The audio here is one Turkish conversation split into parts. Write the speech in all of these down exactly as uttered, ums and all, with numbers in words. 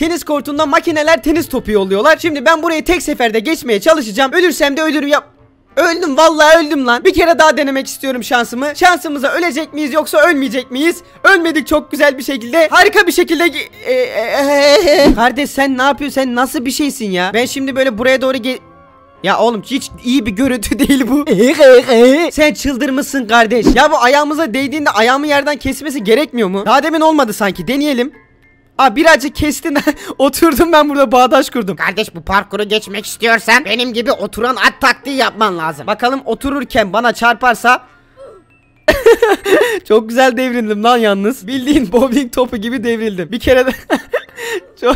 Tenis kortunda makineler tenis topu yolluyorlar. Şimdi ben burayı tek seferde geçmeye çalışacağım. Ölürsem de ölürüm ya. Öldüm, vallahi öldüm lan. Bir kere daha denemek istiyorum şansımı. Şansımıza ölecek miyiz yoksa ölmeyecek miyiz? Ölmedik çok güzel bir şekilde. Harika bir şekilde. E, e, e, Kardeş sen ne yapıyorsun? Sen nasıl bir şeysin ya? Ben şimdi böyle buraya doğru ge... Ya oğlum hiç iyi bir görüntü değil bu. Sen çıldırmışsın kardeş. Ya bu ayağımıza değdiğinde ayağımı yerden kesmesi gerekmiyor mu? Daha demin olmadı sanki. Deneyelim. Aa birazcık kestin. Oturdum ben burada, bağdaş kurdum. Kardeş bu parkuru geçmek istiyorsan benim gibi oturan at taktiği yapman lazım. Bakalım otururken bana çarparsa. Çok güzel devrildim lan yalnız. Bildiğin bowling topu gibi devrildim. Bir kere de çok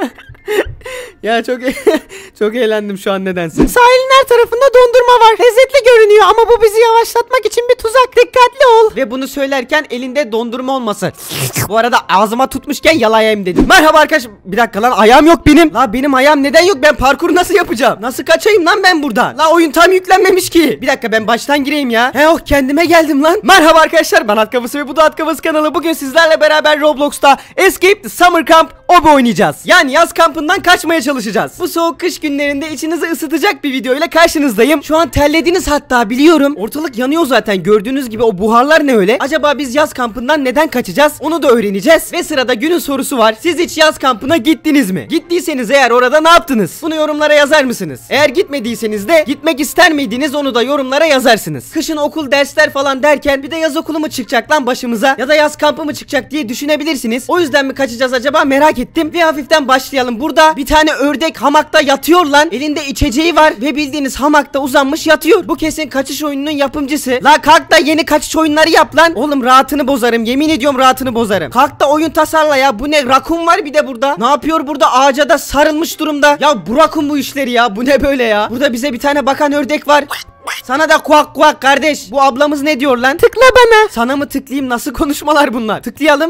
ya çok çok eğlendim şu an nedense. Sahilin her tarafında dondurma var. Lezzetli görünüyor ama bu bizi yavaşlatmak için bir tuzak. Dikkatli ol. Ve bunu söylerken elinde dondurma olması. Bu arada ağzıma tutmuşken yalayayım dedim. Merhaba arkadaşlar. Bir dakika lan, ayağım yok benim. La benim ayağım neden yok? Ben parkuru nasıl yapacağım? Nasıl kaçayım lan ben buradan? La oyun tam yüklenmemiş ki. Bir dakika ben baştan gireyim ya. He oh, kendime geldim lan. Merhaba arkadaşlar, ben At Kafası ve bu da At Kafası kanalı. Bugün sizlerle beraber Roblox'ta Escape the Summer Camp obi oynayacağız. Yani yaz kampından kaçmaya çalışacağız. Bu soğuk kış günlerinde içinizi ısıtacak bir video ile karşınızdayım. Şu an terlediniz hatta, biliyorum. Ortalık yanıyor zaten, gördüğünüz gibi. O buharlar ne öyle? Acaba biz yaz kampından neden kaçacağız? Onu da öğreneceğiz. Ve sırada günün sorusu var. Siz hiç yaz kampına gittiniz mi? Gittiyseniz eğer orada ne yaptınız? Bunu yorumlara yazar mısınız? Eğer gitmediyseniz de gitmek ister miydiniz? Onu da yorumlara yazarsınız. Kışın okul, dersler falan derken bir de yaz okulu mu çıkacak lan başımıza? Ya da yaz kampı mı çıkacak diye düşünebilirsiniz. O yüzden mi kaçacağız acaba, merak ettim. Ve hafiften başlayalım. Burada bir tane ördek hamakta yatıyor lan. Elinde içeceği var ve bildiğiniz hamakta uzanmış yatıyor. Bu kesin kaçış oyununun yapımcısı. La kalk da yeni kaçış oyunları yap lan. Oğlum rahatını bozarım. Yemin ediyorum rahatını bozarım. Kalk da oyun tasarla ya. Bu ne? Rakun var bir de burada. Ne yapıyor burada? Ağaca da sarılmış durumda. Ya bu rakun bu işleri ya. Bu ne böyle ya? Burada bize bir tane bakan ördek var. Sana da kuak kuak kardeş. Bu ablamız ne diyor lan? Tıkla bana. Sana mı tıklayayım? Nasıl konuşmalar bunlar? Tıklayalım.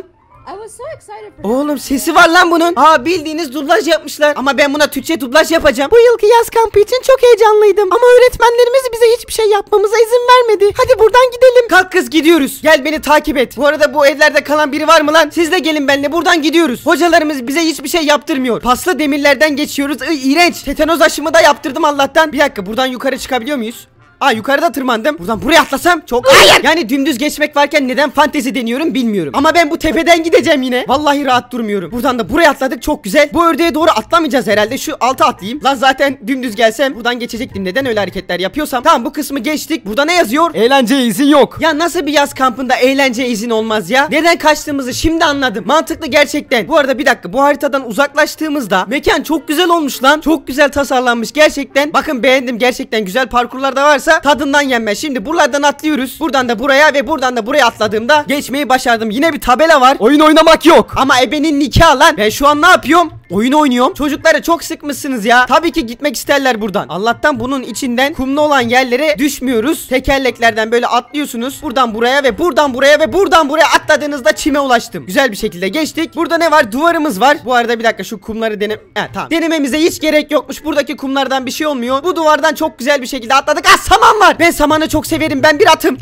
Oğlum sesi var lan bunun. Aa bildiğiniz dublaj yapmışlar. Ama ben buna Türkçe dublaj yapacağım. Bu yılki yaz kampı için çok heyecanlıydım. Ama öğretmenlerimiz bize hiçbir şey yapmamıza izin vermedi. Hadi buradan gidelim. Kalk kız, gidiyoruz. Gel beni takip et. Bu arada bu evlerde kalan biri var mı lan? Siz de gelin benimle, buradan gidiyoruz. Hocalarımız bize hiçbir şey yaptırmıyor. Paslı demirlerden geçiyoruz. Iy, iğrenç. Tetanoz aşımı da yaptırdım Allah'tan. Bir dakika, buradan yukarı çıkabiliyor muyuz? Aa yukarıda tırmandım. Buradan buraya atlasam çok... Hayır. Yani dümdüz geçmek varken neden fantezi deniyorum bilmiyorum. Ama ben bu tepeden gideceğim yine. Vallahi rahat durmuyorum. Buradan da buraya atladık, çok güzel. Bu ördeğe doğru atlamayacağız herhalde. Şu alta atlayayım. Lan zaten dümdüz gelsem buradan geçecektim. Neden öyle hareketler yapıyorsam. Tamam, bu kısmı geçtik. Burada ne yazıyor? Eğlence izin yok. Ya nasıl bir yaz kampında eğlence izin olmaz ya? Neden kaçtığımızı şimdi anladım. Mantıklı gerçekten. Bu arada bir dakika, bu haritadan uzaklaştığımızda mekan çok güzel olmuş lan. Çok güzel tasarlanmış gerçekten. Bakın beğendim, gerçekten güzel parkurlar da varsa tadından yenmez. Şimdi buralardan atlıyoruz. Buradan da buraya ve buradan da buraya atladığımda geçmeyi başardım. Yine bir tabela var. Oyun oynamak yok. Ama ebenin nikahı lan. Ben şu an ne yapıyorum? Oyun oynuyorum. Çocukları çok sıkmışsınız ya. Tabii ki gitmek isterler buradan. Allah'tan bunun içinden kumlu olan yerlere düşmüyoruz. Tekerleklerden böyle atlıyorsunuz. Buradan buraya ve buradan buraya ve buradan buraya atladığınızda çime ulaştım. Güzel bir şekilde geçtik. Burada ne var? Duvarımız var. Bu arada bir dakika, şu kumları denem... He tamam. Denememize hiç gerek yokmuş. Buradaki kumlardan bir şey olmuyor. Bu duvardan çok güzel bir şekilde atladık. Ah, saman var. Ben samanı çok severim. Ben bir atım.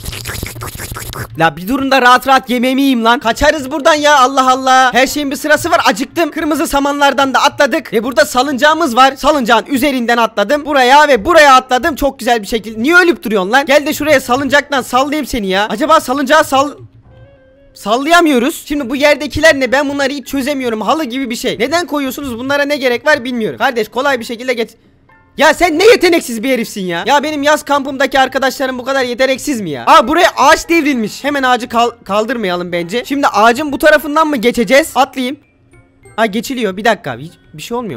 La bir durun da rahat rahat yemeğimi yiyeyim lan. Kaçarız buradan ya, Allah Allah. Her şeyin bir sırası var, acıktım. Kırmızı samanlardan da atladık. Ve burada salıncağımız var. Salıncağın üzerinden atladım. Buraya ve buraya atladım. Çok güzel bir şekilde. Niye ölüp duruyorsun lan? Gel de şuraya salıncaktan sallayayım seni ya. Acaba salıncağı sal... Sallayamıyoruz. Şimdi bu yerdekiler ne? Ben bunları hiç çözemiyorum. Halı gibi bir şey. Neden koyuyorsunuz? Bunlara ne gerek var bilmiyorum. Kardeş kolay bir şekilde geç... Ya sen ne yeteneksiz bir herifsin ya. Ya benim yaz kampımdaki arkadaşlarım bu kadar yeteneksiz mi ya? Aa buraya ağaç devrilmiş. Hemen ağacı kal kaldırmayalım bence. Şimdi ağacın bu tarafından mı geçeceğiz? Atlayayım. Ha geçiliyor, bir dakika. Hiç bir şey olmuyor.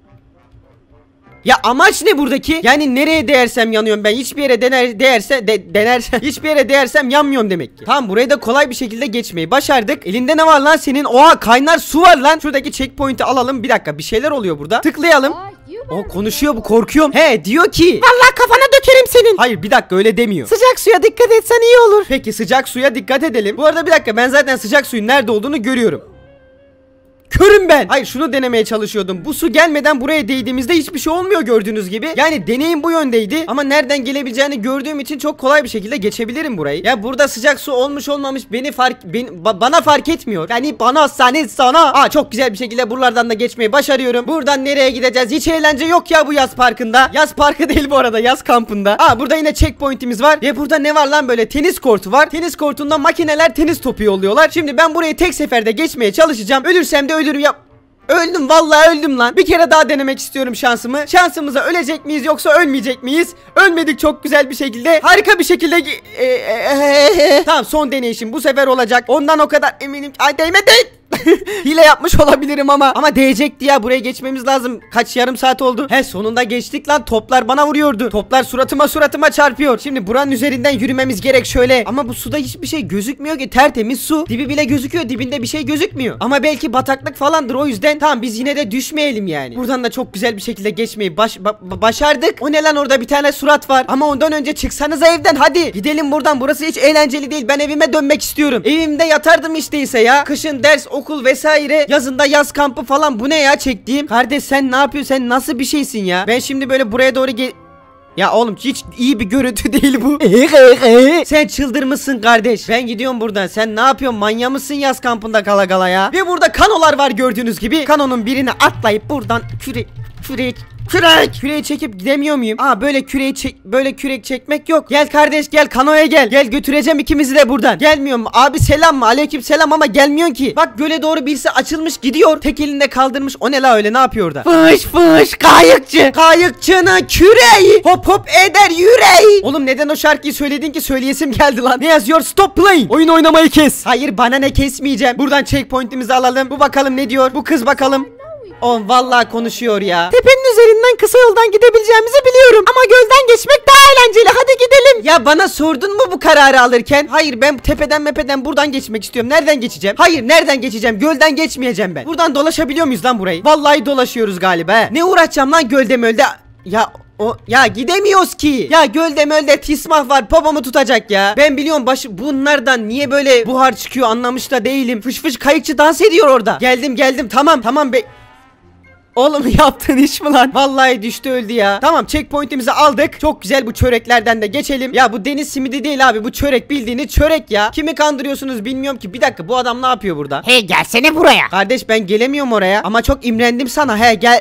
Ya amaç ne buradaki? Yani nereye değersem yanıyorum ben. Hiçbir yere dener, değerse de, denersem hiçbir yere değersem yanmıyorum demek ki. Tamam, burayı da kolay bir şekilde geçmeyi başardık. Elinde ne var lan senin? Oha, kaynar su var lan. Şuradaki checkpoint'i alalım. Bir dakika, bir şeyler oluyor burada. Tıklayalım. O konuşuyor, bu korkuyorum. He diyor ki Vallahi kafana dökerim senin. hayır bir dakika, öyle demiyor. Sıcak suya dikkat etsen iyi olur. Peki sıcak suya dikkat edelim. Bu arada bir dakika, ben zaten sıcak suyun nerede olduğunu görüyorum. Körüm ben. Hayır, şunu denemeye çalışıyordum. Bu su gelmeden buraya değdiğimizde hiçbir şey olmuyor gördüğünüz gibi. Yani deneyim bu yöndeydi. Ama nereden gelebileceğini gördüğüm için çok kolay bir şekilde geçebilirim burayı. Ya burada sıcak su olmuş olmamış beni fark beni, ba- bana fark etmiyor. Yani bana seni sana. Aa, çok güzel bir şekilde buralardan da geçmeyi başarıyorum. Buradan nereye gideceğiz? Hiç eğlence yok ya bu yaz parkında. Yaz parkı değil bu arada, yaz kampında. Aa, burada yine checkpoint'imiz var. Ve burada ne var lan, böyle tenis kortu var. Tenis kortunda makineler tenis topu yolluyorlar. Şimdi ben burayı tek seferde geçmeye çalışacağım. Ölürsem de ölürüm ya. Öldüm, vallahi öldüm lan. Bir kere daha denemek istiyorum şansımı. Şansımıza ölecek miyiz yoksa ölmeyecek miyiz? Ölmedik çok güzel bir şekilde. Harika bir şekilde. E, e, e, tamam, son deneyişim bu sefer olacak. Ondan o kadar eminim. Ay, değmedi. Hile yapmış olabilirim ama ama değecekti ya, buraya geçmemiz lazım. Kaç, yarım saat oldu. He, sonunda geçtik lan. Toplar bana vuruyordu. Toplar suratıma suratıma çarpıyor. Şimdi buranın üzerinden yürümemiz gerek şöyle. Ama bu suda hiçbir şey gözükmüyor ki, tertemiz su. Dibi bile gözüküyor, dibinde bir şey gözükmüyor. Ama belki bataklık falandır, o yüzden tamam, biz yine de düşmeyelim yani. Buradan da çok güzel bir şekilde geçmeyi baş, ba- başardık. O ne lan, orada bir tane surat var. Ama ondan önce çıksanıza evden, hadi. Gidelim buradan, burası hiç eğlenceli değil. Ben evime dönmek istiyorum. Evimde yatardım işte ise ya. Kışın ders, okul vesaire, yazında yaz kampı falan, bu ne ya çektiğim? Kardeş sen ne yapıyorsun, sen nasıl bir şeysin ya? Ben şimdi böyle buraya doğru gel... Ya oğlum, hiç iyi bir görüntü değil bu. Sen çıldırmışsın kardeş. Ben gidiyorum buradan. Sen ne yapıyorsun? Manya mısın yaz kampında kala kala ya? Ve burada kanolar var gördüğünüz gibi. Kanonun birine atlayıp buradan küre küre Kürek! Küreği çekip gidemiyor muyum? Aa, böyle küreği çek, böyle kürek çekmek yok. Gel kardeş, gel kanoya gel. Gel, götüreceğim ikimizi de buradan. Gelmiyor mu? Abi selam mı? Aleyküm selam, ama gelmiyorsun ki. Bak, göle doğru birisi açılmış gidiyor. Tek elinde kaldırmış. O ne la öyle, ne yapıyor orada? Fış fış kayıkçı. Kayıkçının küreği hop hop eder yüreği. Oğlum, neden o şarkıyı söyledin ki? Söyleyesim geldi lan. Ne yazıyor? Stop playing. Oyun oynamayı kes. Hayır, bana ne, kesmeyeceğim. Buradan checkpoint'imizi alalım. Bu bakalım ne diyor? Bu kız bakalım. Oğlum vallahi konuşuyor ya. Tepenin üzerinden kısa yoldan gidebileceğimizi biliyorum. Ama gölden geçmek daha eğlenceli. Hadi gidelim. Ya bana sordun mu bu kararı alırken? Hayır, ben tepeden mepeden buradan geçmek istiyorum. Nereden geçeceğim? Hayır, nereden geçeceğim? Gölden geçmeyeceğim ben. Buradan dolaşabiliyor muyuz lan burayı? Vallahi dolaşıyoruz galiba he. Ne uğraşacağım lan gölde mölde? Ya o ya gidemiyoruz ki. Ya gölde mölde tismah var, popomu tutacak ya. Ben biliyorum, başı bunlardan niye böyle buhar çıkıyor anlamış da değilim. Fış fış kayıkçı dans ediyor orada. Geldim geldim, tamam tamam be. Oğlum, yaptığın iş mi lan? Vallahi düştü, öldü ya. Tamam, checkpoint'imizi aldık. Çok güzel, bu çöreklerden de geçelim. Ya bu deniz simidi değil abi, bu çörek, bildiğiniz çörek ya. Kimi kandırıyorsunuz bilmiyorum ki. Bir dakika, bu adam ne yapıyor burada? Hey, gelsene buraya. Kardeş, ben gelemiyorum oraya. Ama çok imrendim sana, he gel.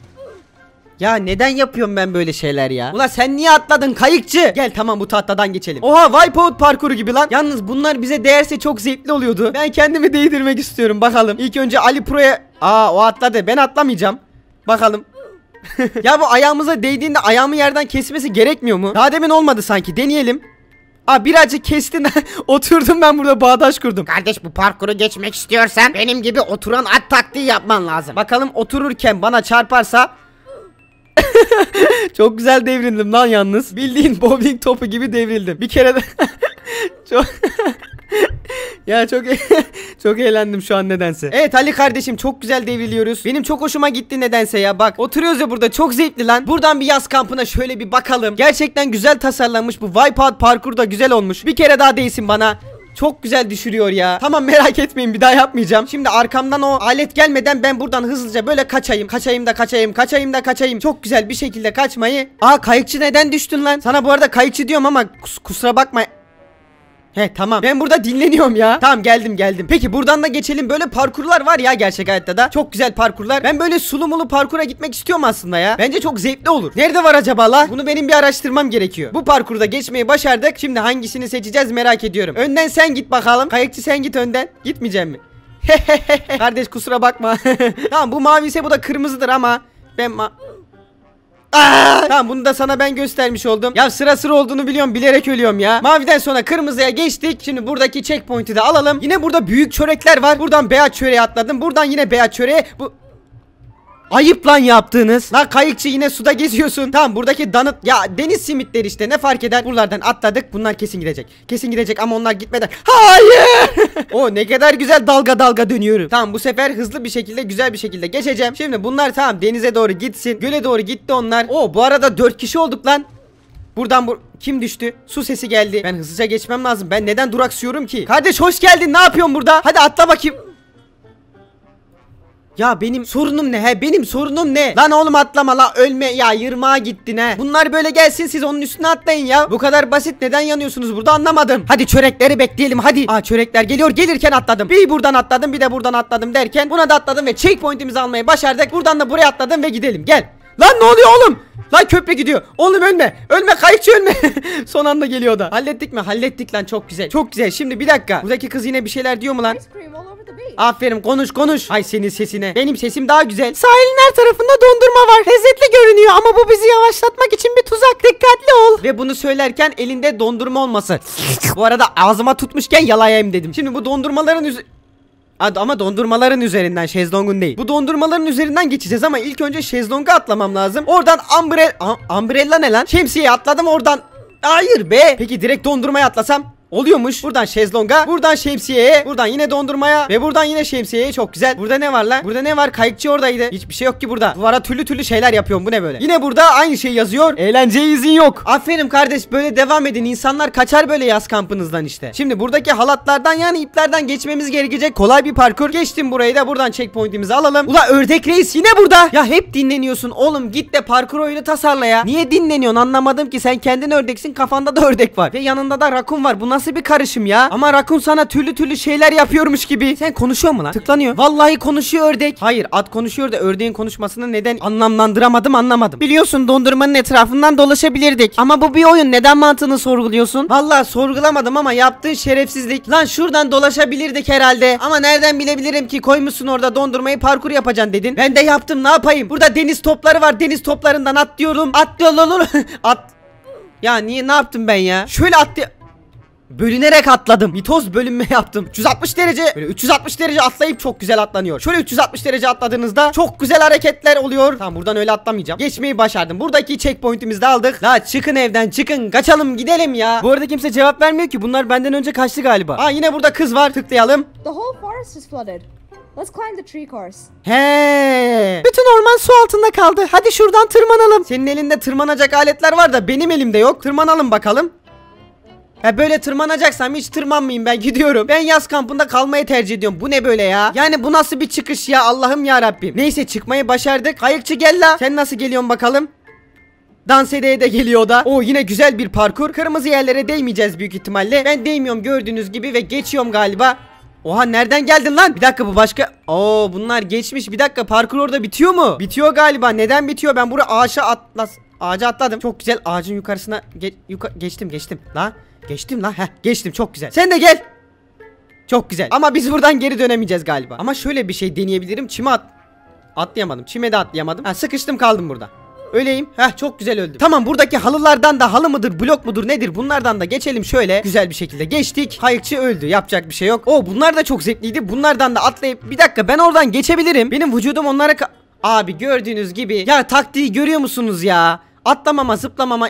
Ya neden yapıyorum ben böyle şeyler ya? Ulan sen niye atladın kayıkçı? Gel, tamam, bu tahtadan geçelim. Oha, Wipeout parkuru gibi lan. Yalnız bunlar bize değerse çok zevkli oluyordu. Ben kendimi değdirmek istiyorum, bakalım. İlk önce Ali Pro'ya... Aa, o atladı, ben atlamayacağım. Bakalım. Ya bu ayağımıza değdiğinde ayağımı yerden kesmesi gerekmiyor mu? Daha demin olmadı sanki, deneyelim. Aa, birazcık kestin. Oturdum ben burada, bağdaş kurdum. Kardeş, bu parkuru geçmek istiyorsan benim gibi oturan at taktiği yapman lazım. Bakalım otururken bana çarparsa. Çok güzel devrildim lan yalnız. Bildiğin bowling topu gibi devrildim. Bir kere de çok ya çok çok eğlendim şu an nedense. Evet Ali kardeşim, çok güzel devriliyoruz. Benim çok hoşuma gitti nedense ya. Bak, oturuyoruz ya burada, çok zevkli lan. Buradan bir yaz kampına şöyle bir bakalım. Gerçekten güzel tasarlanmış, bu Wipeout parkur da güzel olmuş. Bir kere daha değsin bana. Çok güzel düşürüyor ya. Tamam, merak etmeyin, bir daha yapmayacağım. Şimdi arkamdan o alet gelmeden ben buradan hızlıca böyle kaçayım. Kaçayım da kaçayım, kaçayım da kaçayım. Çok güzel bir şekilde kaçmayı. Aa, kayıkçı neden düştün lan? Sana bu arada kayıkçı diyorum ama kus kusura bakma. He tamam, ben burada dinleniyorum ya. Tamam, geldim geldim. Peki buradan da geçelim. Böyle parkurlar var ya gerçek hayatta da. Çok güzel parkurlar. Ben böyle sulu mulu parkura gitmek istiyorum aslında ya. Bence çok zevkli olur. Nerede var acaba la? Bunu benim bir araştırmam gerekiyor. Bu parkurda geçmeyi başardık. Şimdi hangisini seçeceğiz merak ediyorum. Önden sen git bakalım. Kayıkçı sen git önden. Gitmeyeceğim mi? Kardeş kusura bakma. Tamam, bu mavi ise bu da kırmızıdır ama ben ma Aa! Tamam, bunu da sana ben göstermiş oldum. Ya sıra sıra olduğunu biliyorum, bilerek ölüyorum ya. Maviden sonra kırmızıya geçtik. Şimdi buradaki checkpoint'i de alalım. Yine burada büyük çörekler var. Buradan beyaz çöreğe atladım. Buradan yine beyaz çöreğe. Bu ayıp lan yaptığınız. Lan kayıkçı, yine suda geziyorsun. Tamam, buradaki danıt ya, deniz simitleri işte, ne fark eder. Buralardan atladık. Bunlar kesin gidecek. Kesin gidecek ama onlar gitmeden. Hayır. O ne kadar güzel dalga dalga dönüyorum. Tamam, bu sefer hızlı bir şekilde, güzel bir şekilde geçeceğim. Şimdi bunlar tamam, denize doğru gitsin. Göle doğru gitti onlar. O bu arada dört kişi olduk lan. Buradan bu kim düştü? Su sesi geldi. Ben hızlıca geçmem lazım. Ben neden duraksıyorum ki? Kardeş hoş geldin. Ne yapıyorsun burada? Hadi atla bakayım. Ya benim sorunum ne he? Benim sorunum ne? Lan oğlum atlama la, ölme ya, yırmağa gittin he. Bunlar böyle gelsin, siz onun üstüne atlayın ya. Bu kadar basit, neden yanıyorsunuz burada anlamadım. Hadi çörekleri bekleyelim hadi. Aa çörekler geliyor, gelirken atladım. Bir buradan atladım, bir de buradan atladım derken buna da atladım ve checkpoint'imizi almayı başardık. Buradan da buraya atladım ve gidelim, gel. Lan ne oluyor oğlum? Lan köprü gidiyor. Oğlum ölme. Ölme, kayıkçı ölme. Son anda geliyor da. Hallettik mi? Hallettik lan, çok güzel. Çok güzel. Şimdi bir dakika. Buradaki kız yine bir şeyler diyor mu lan? Aferin, konuş konuş. Ay senin sesine. Benim sesim daha güzel. Sahilin her tarafında dondurma var. Lezzetli görünüyor ama bu bizi yavaşlatmak için bir tuzak. Dikkatli ol. Ve bunu söylerken elinde dondurma olması. Bu arada ağzıma tutmuşken yalayayım dedim. Şimdi bu dondurmaların üzeri... Ama dondurmaların üzerinden, şezlongun değil. Bu dondurmaların üzerinden geçeceğiz ama ilk önce şezlonga atlamam lazım. Oradan umbrella... Umbrella ne lan? Şemsiyeye atladım oradan. Hayır be. Peki direkt dondurmaya atlasam? Oluyormuş. Buradan şezlonga, buradan şemsiyeye, buradan yine dondurmaya ve buradan yine şemsiyeye. Çok güzel. Burada ne var lan? Burada ne var? Kayıkçı oradaydı. Hiçbir şey yok ki burada. Duvara türlü türlü şeyler yapıyorum. Bu ne böyle? Yine burada aynı şey yazıyor. Eğlenceye izin yok. Aferin kardeş, böyle devam edin. İnsanlar kaçar böyle yaz kampınızdan işte. Şimdi buradaki halatlardan, yani iplerden geçmemiz gerekecek. Kolay bir parkur. Geçtim burayı da, buradan checkpoint'imizi alalım. Ula ördek reis yine burada. Ya hep dinleniyorsun oğlum, git de parkur oyunu tasarla ya. Niye dinleniyorsun anlamadım ki. Sen kendin ördeksin, kafanda da ördek var. Ve yanında da rakun var. Bu nasıl bir karışım ya? Ama rakun sana türlü türlü şeyler yapıyormuş gibi. Sen konuşuyor mu lan? Tıklanıyor. Vallahi konuşuyor ördek. Hayır, at konuşuyor da ördeğin konuşmasını neden anlamlandıramadım anlamadım. Biliyorsun dondurmanın etrafından dolaşabilirdik. Ama bu bir oyun. Neden mantığını sorguluyorsun? Vallahi sorgulamadım ama yaptığın şerefsizlik. Lan şuradan dolaşabilirdik herhalde. Ama nereden bilebilirim ki, koymuşsun orada dondurmayı, parkur yapacaksın dedin. Ben de yaptım, ne yapayım? Burada deniz topları var. Deniz toplarından atlıyorum. Atlıyorum. At. Ya niye, ne yaptım ben ya? Şöyle atlı... Bölünerek atladım. Mitoz bölünme yaptım. üç yüz altmış derece. Böyle üç yüz altmış derece atlayıp çok güzel atlanıyor. Şöyle üç yüz altmış derece atladığınızda çok güzel hareketler oluyor. Tamam, buradan öyle atlamayacağım. Geçmeyi başardım. Buradaki checkpoint'imizi de aldık. La çıkın evden, çıkın. Kaçalım gidelim ya. Bu arada kimse cevap vermiyor ki. Bunlar benden önce kaçtı galiba. Aa yine burada kız var. Tıklayalım. The whole forest is flooded. Let's climb the tree course. He. Bütün orman su altında kaldı. Hadi şuradan tırmanalım. Senin elinde tırmanacak aletler var da benim elimde yok. Tırmanalım bakalım. Ha böyle tırmanacaksam hiç tırmanmayayım, ben gidiyorum. Ben yaz kampında kalmayı tercih ediyorum. Bu ne böyle ya? Yani bu nasıl bir çıkış ya, Allah'ım ya Rabbim. Neyse, çıkmayı başardık. Kayıkçı gel la. Sen nasıl geliyorsun bakalım? Dans edeye de geliyor da. Oo yine güzel bir parkur. Kırmızı yerlere değmeyeceğiz büyük ihtimalle. Ben değmiyorum gördüğünüz gibi ve geçiyorum galiba. Oha, nereden geldin lan? Bir dakika, bu başka. Oo bunlar geçmiş. Bir dakika, parkur orada bitiyor mu? Bitiyor galiba. Neden bitiyor? Ben buraya ağaça atlas ağaca atladım. Çok güzel, ağacın yukarısına ge yuka geçtim geçtim. La geçtim la. Heh geçtim, çok güzel. Sen de gel. Çok güzel. Ama biz buradan geri dönemeyeceğiz galiba. Ama şöyle bir şey deneyebilirim. Çime at atlayamadım. Çime de atlayamadım. Ha, sıkıştım kaldım burada. Öyleyim. Heh, çok güzel öldüm. Tamam, buradaki halılardan da, halı mıdır blok mudur nedir, bunlardan da geçelim şöyle. Güzel bir şekilde geçtik. Kayıkçı öldü. Yapacak bir şey yok. Oo bunlar da çok zevkliydi. Bunlardan da atlayıp, bir dakika, ben oradan geçebilirim. Benim vücudum onlara ka abi gördüğünüz gibi. Ya taktiği görüyor musunuz ya? Atlamama, zıplamama.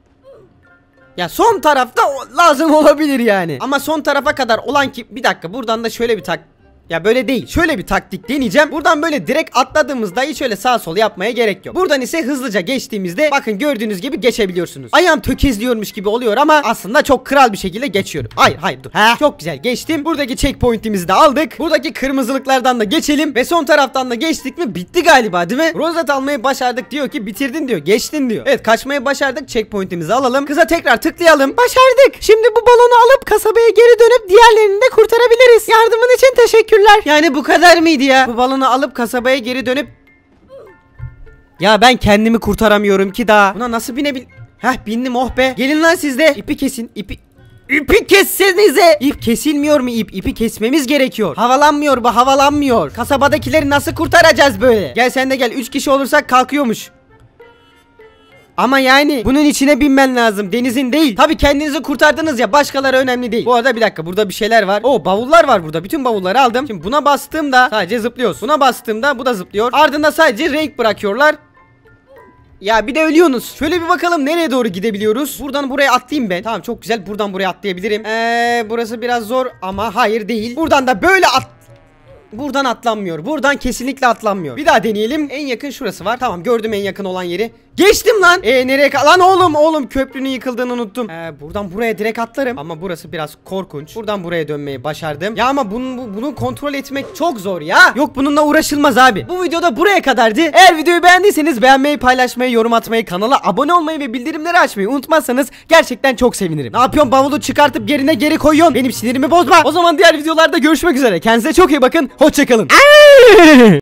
Ya son tarafta lazım olabilir yani. Ama son tarafa kadar olan ki, bir dakika, buradan da şöyle bir tak. Ya böyle değil, şöyle bir taktik deneyeceğim. Buradan böyle direkt atladığımızda hiç öyle sağ sol yapmaya gerek yok. Buradan ise hızlıca geçtiğimizde bakın gördüğünüz gibi geçebiliyorsunuz. Ayağım tökezliyormuş gibi oluyor ama aslında çok kral bir şekilde geçiyorum. Hayır hayır dur. Ha, çok güzel geçtim. Buradaki checkpoint'imizi de aldık. Buradaki kırmızılıklardan da geçelim ve son taraftan da geçtik mi bitti galiba, değil mi? Rozet almayı başardık diyor ki, bitirdin diyor, geçtin diyor. Evet, kaçmayı başardık. Checkpoint'imizi alalım. Kıza tekrar tıklayalım. Başardık. Şimdi bu balonu alıp kasabaya geri dönüp diğerlerini de kurtarabiliriz. Yardımın için teşekkürler. Yani bu kadar mıydı ya? Bu balonu alıp kasabaya geri dönüp... Ya ben kendimi kurtaramıyorum ki daha. Buna nasıl binebil... Heh, bindim, oh be. Gelin lan siz de. İpi kesin, ipi... İpi kessenize. İp kesilmiyor mu ip? İpi kesmemiz gerekiyor. Havalanmıyor bu, havalanmıyor. Kasabadakileri nasıl kurtaracağız böyle? Gel sen de gel. Üç kişi olursak kalkıyormuş. Ama yani bunun içine binmen lazım, denizin değil. Tabii kendinizi kurtardınız ya, başkaları önemli değil. Bu arada bir dakika, burada bir şeyler var. Oo bavullar var burada, bütün bavulları aldım. Şimdi buna bastığımda sadece zıplıyoruz. Buna bastığımda bu da zıplıyor. Ardında sadece renk bırakıyorlar. Ya bir de ölüyorsunuz. Şöyle bir bakalım nereye doğru gidebiliyoruz. Buradan buraya atlayayım ben. Tamam, çok güzel, buradan buraya atlayabilirim. Eee burası biraz zor ama hayır değil. Buradan da böyle at... Buradan atlanmıyor. Buradan kesinlikle atlanmıyor. Bir daha deneyelim. En yakın şurası var. Tamam, gördüm en yakın olan yeri. Geçtim lan. Ee nereye kal- lan oğlum oğlum köprünün yıkıldığını unuttum. Ee, buradan buraya direkt atlarım. Ama burası biraz korkunç. Buradan buraya dönmeyi başardım. Ya ama bunun, bu- bunu kontrol etmek çok zor ya. Yok bununla uğraşılmaz abi. Bu videoda buraya kadardı. Eğer videoyu beğendiyseniz beğenmeyi, paylaşmayı, yorum atmayı, kanala abone olmayı ve bildirimleri açmayı unutmazsanız gerçekten çok sevinirim. Ne yapıyorsun, bavulu çıkartıp yerine geri koyuyorsun. Benim sinirimi bozma. O zaman diğer videolarda görüşmek üzere. Kendinize çok iyi bakın. Hoşçakalın.